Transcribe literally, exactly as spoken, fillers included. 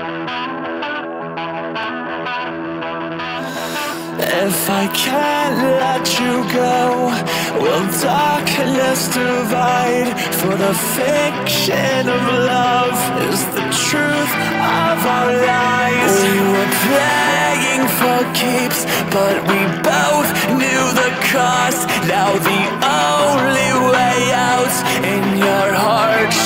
If I can't let you go, will darkness divide? For the fiction of love is the truth of our lies. We were playing for keeps, but we both knew the cost. Now the only way out in your heart